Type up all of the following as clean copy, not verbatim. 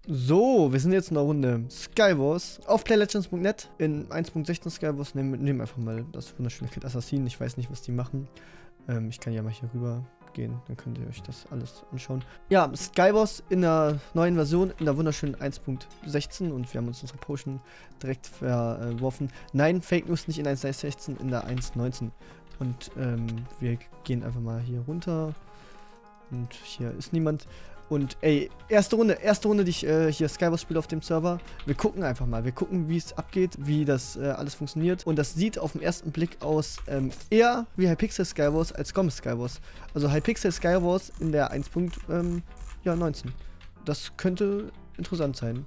So, wir sind jetzt in der Runde Skywars auf playlegends.net in 1.16 Skywars. Nehmen einfach mal das wunderschöne Kit Assassin. Ich weiß nicht, was die machen. Ich kann ja mal hier rüber gehen, dann könnt ihr euch das alles anschauen. Ja, Skywars in der neuen Version, in der wunderschönen 1.16 und wir haben uns unsere Potion direkt verworfen. Nein, Fake News nicht in 1.16, in der 1.19. Und wir gehen einfach mal hier runter. Und hier ist niemand. Und ey, erste Runde, die ich hier Skywars spiele auf dem Server. Wir gucken einfach mal, wir gucken, wie es abgeht, wie das alles funktioniert. Und das sieht auf den ersten Blick aus eher wie Hypixel Skywars als Gomez Skywars. Also Hypixel Skywars in der 1.19. Das könnte interessant sein.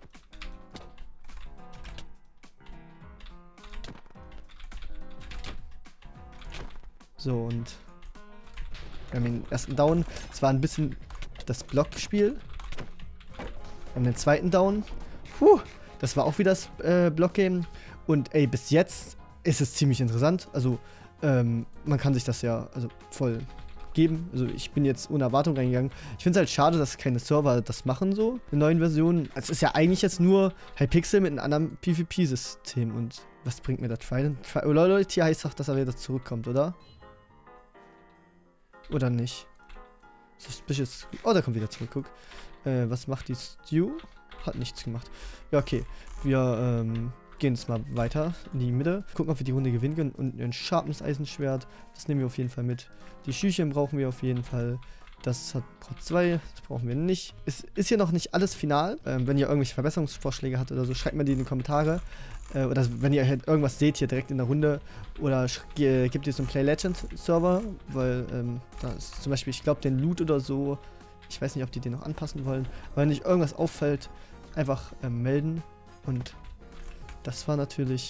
So, und wir haben den ersten Down. Es war ein bisschen das Blockspiel. Wir haben den zweiten Down. Das war auch wieder das Blockgame. Und ey, bis jetzt ist es ziemlich interessant. Also, man kann sich das ja voll geben. Also, ich bin jetzt ohne Erwartung reingegangen. Ich finde es halt schade, dass keine Server das machen so in neuen Versionen. Es ist ja eigentlich jetzt nur Hypixel mit einem anderen PvP-System. Und was bringt mir das? Leute, hier heißt doch, dass er wieder zurückkommt, oder? Oder nicht? Suspicious. Oh, da kommt wieder zurück. Guck. Was macht die Stew? Hat nichts gemacht. Ja, okay. Wir gehen jetzt mal weiter in die Mitte. Gucken, ob wir die Runde gewinnen können. Und ein scharfes Eisenschwert. Das nehmen wir auf jeden Fall mit. Die Schüchchen brauchen wir auf jeden Fall. Das hat Pro 2. Das brauchen wir nicht. Es ist hier noch nicht alles final. Wenn ihr irgendwelche Verbesserungsvorschläge habt oder so, schreibt mir die in die Kommentare. Oder wenn ihr halt irgendwas seht hier direkt in der Runde. Oder gebt ihr so einen Play Legends Server. Weil da ist zum Beispiel, ich glaube, den Loot oder so. Ich weiß nicht, ob die den noch anpassen wollen. Aber wenn euch irgendwas auffällt, einfach melden. Und das war natürlich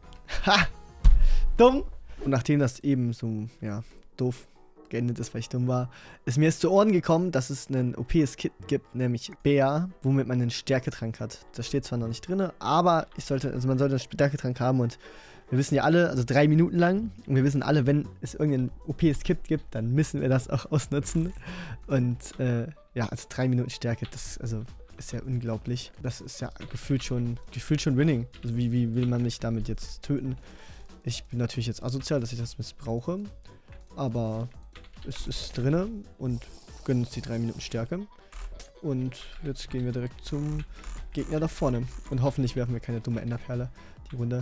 dumm. Und nachdem das eben so, ja, doof geendet ist, weil ich dumm war, ist mir jetzt zu Ohren gekommen, dass es einen OPs Kit gibt, nämlich Bär, womit man einen Stärketrank hat. Das steht zwar noch nicht drin, aber man sollte einen Stärketrank haben und wir wissen ja alle, also 3 Minuten lang, und wir wissen alle, wenn es irgendeinen OPs Kit gibt, dann müssen wir das auch ausnutzen. Und ja, also 3 Minuten Stärke, das ist ja unglaublich. Das ist ja gefühlt schon Winning. Also wie will man mich damit jetzt töten? Ich bin natürlich jetzt asozial, dass ich das missbrauche, aber es ist drinne und gönnen uns die 3 Minuten Stärke. Und jetzt gehen wir direkt zum Gegner da vorne. Und hoffentlich werfen wir keine dumme Enderperle die Runde.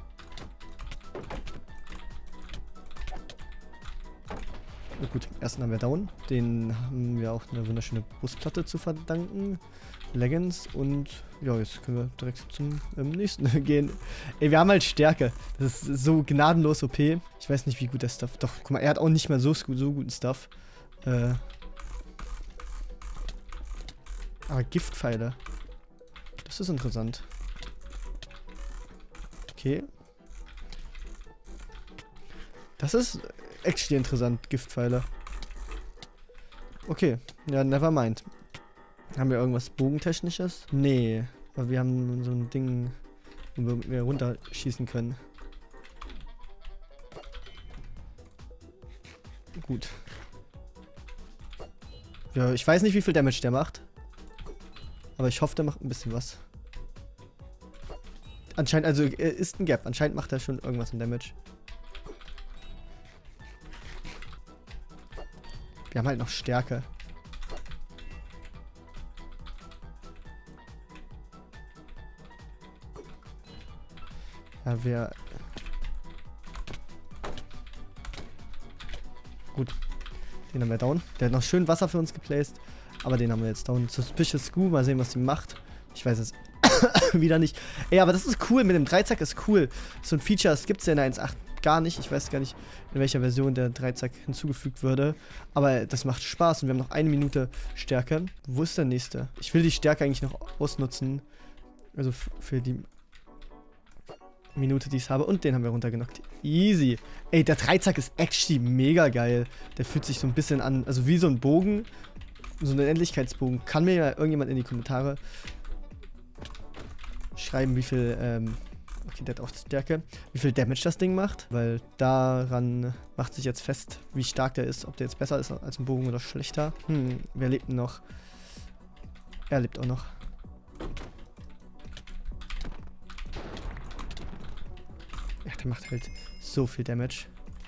Na gut, ersten haben wir down. Den haben wir auch eine wunderschöne Brustplatte zu verdanken. Leggings und ja, jetzt können wir direkt zum nächsten gehen. Ey, wir haben halt Stärke. Das ist so gnadenlos OP. Ich weiß nicht, wie gut der Stuff. Doch, guck mal, er hat auch nicht mal so guten Stuff. Aber Giftpfeile. Das ist interessant. Okay. Das ist actually interessant, Giftpfeile. Okay, ja, never mind. Haben wir irgendwas Bogentechnisches? Nee, aber wir haben so ein Ding, wo wir runterschießen können. Gut. Ja, ich weiß nicht, wie viel Damage der macht. Aber ich hoffe, der macht ein bisschen was. Anscheinend, also ist ein Gap. Anscheinend macht er schon irgendwas in Damage. Wir haben halt noch Stärke. Ja, gut. Den haben wir down. Der hat noch schön Wasser für uns geplaced. Aber den haben wir jetzt down. Suspicious Screw. Mal sehen, was die macht. Ich weiß es wieder nicht. Ey, aber das ist cool. Mit dem Dreizack ist cool. So ein Feature, das gibt es ja in der 1.8 gar nicht. Ich weiß gar nicht, in welcher Version der Dreizack hinzugefügt würde. Aber das macht Spaß und wir haben noch 1 Minute Stärke. Wo ist der nächste? Ich will die Stärke eigentlich noch ausnutzen. Also für die Minute, die ich habe. Und den haben wir runtergenockt. Easy. Ey, der Dreizack ist actually mega geil. Der fühlt sich so ein bisschen an, also wie so ein Bogen. So ein Endlichkeitsbogen. Kann mir ja irgendjemand in die Kommentare schreiben, wie viel, okay, der hat auch Stärke, wie viel Damage das Ding macht. Weil daran macht sich jetzt fest, wie stark der ist. Ob der jetzt besser ist als ein Bogen oder schlechter. Wer lebt denn noch? Er lebt auch noch. der macht halt so viel Damage.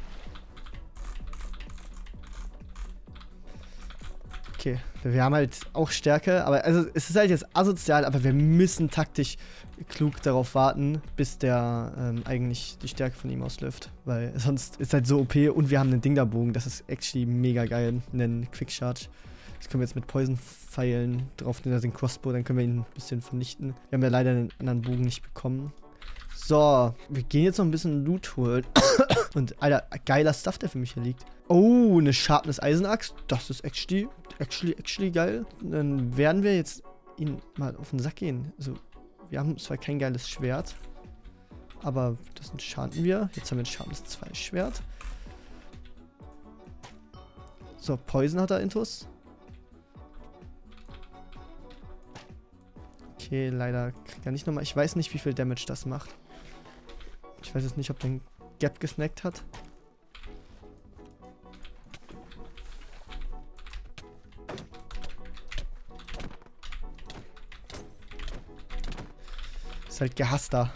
Okay, wir haben halt auch Stärke, aber also es ist halt jetzt asozial, aber wir müssen taktisch klug darauf warten, bis der eigentlich die Stärke von ihm ausläuft, weil sonst ist halt so OP und wir haben einen Dinglerbogen, das ist actually mega geil, einen Quick Charge. Das können wir jetzt mit Poison-Pfeilen drauf, den Crossbow, dann können wir ihn ein bisschen vernichten. Wir haben ja leider einen anderen Bogen nicht bekommen. So, wir gehen jetzt noch ein bisschen Loot holen. Und, Alter, geiler Stuff, der für mich hier liegt. Oh, eine Sharpness Eisenaxt. Das ist actually geil. Dann werden wir jetzt ihn mal auf den Sack gehen. Also, wir haben zwar kein geiles Schwert, aber das enchanten wir. Jetzt haben wir ein Sharpness 2 Schwert. So, Poison hat er Intus. Okay, leider kriegt er nicht nochmal. Ich weiß nicht, wie viel Damage das macht. Ich weiß jetzt nicht, ob der einen Gap gesnackt hat. Ist halt gehasster.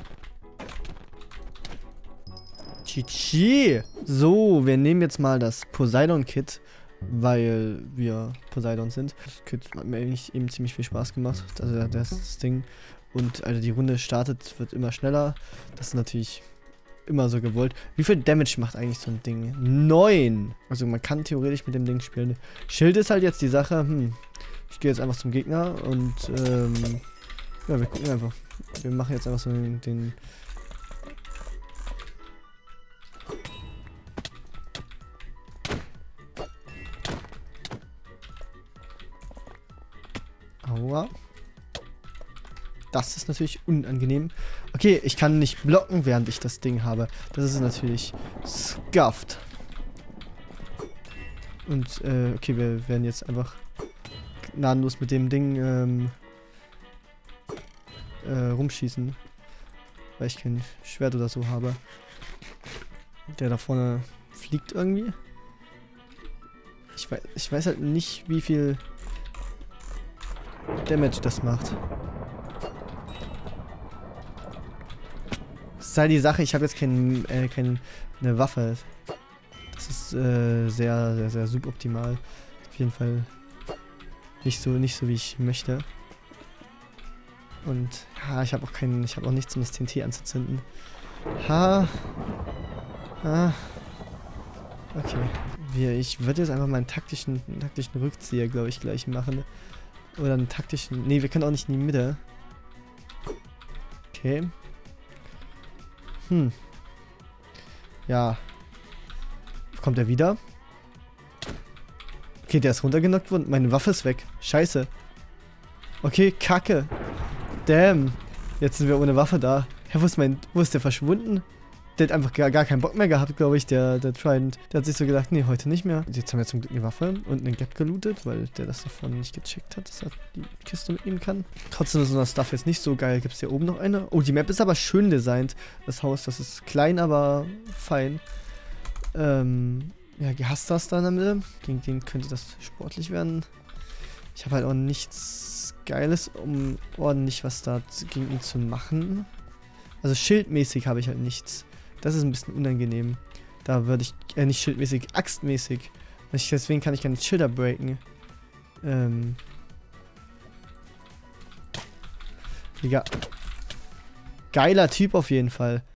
GG. So, wir nehmen jetzt mal das Poseidon-Kit, weil wir Poseidon sind. Das Kit hat mir eigentlich eben ziemlich viel Spaß gemacht. Also das Ding. Und also die Runde startet, wird immer schneller. Das ist natürlich immer so gewollt. Wie viel Damage macht eigentlich so ein Ding? 9! Also man kann theoretisch mit dem Ding spielen. Schild ist halt jetzt die Sache. Ich gehe jetzt einfach zum Gegner und ja, wir gucken einfach. Wir machen jetzt einfach so den Aua. Das ist natürlich unangenehm. Okay, ich kann nicht blocken, während ich das Ding habe. Das ist natürlich scuffed. Und, okay, wir werden jetzt einfach gnadenlos mit dem Ding, rumschießen. Weil ich kein Schwert oder so habe. Der da vorne fliegt irgendwie. Ich weiß halt nicht, wie viel Damage das macht. Das ist halt die Sache, ich habe jetzt keine Waffe. Das ist sehr suboptimal. Auf jeden Fall nicht so wie ich möchte. Und ja, ich habe auch nichts, um das TNT anzuzünden. Okay. Ich würde jetzt einfach mal einen taktischen Rückzieher, glaube ich, gleich machen. Oder einen taktischen. Ne, wir können auch nicht in die Mitte. Okay. Ja. Kommt er wieder? Okay, der ist runtergenockt worden. Meine Waffe ist weg. Scheiße. Okay, Kacke. Damn. Jetzt sind wir ohne Waffe da. Hä, wo ist der verschwunden? Der hat einfach gar keinen Bock mehr gehabt, glaube ich, der Trident. Der hat sich so gedacht, nee, heute nicht mehr. Jetzt haben wir zum Glück eine Waffe und einen Gap gelootet, weil der das davon nicht gecheckt hat, dass er die Kiste mitnehmen kann. Trotzdem ist unser Stuff jetzt nicht so geil. Gibt es hier oben noch eine? Oh, die Map ist aber schön designt. Das Haus, das ist klein, aber fein. Ja, gehasst das da in der Mitte. Gegen den könnte das sportlich werden. Ich habe halt auch nichts Geiles, um ordentlich was da gegen ihn zu machen. Also schildmäßig habe ich halt nichts. Das ist ein bisschen unangenehm. Da würde ich, nicht schildmäßig, axtmäßig. Deswegen kann ich gar nicht Schilder breaken. Digga. Geiler Typ auf jeden Fall.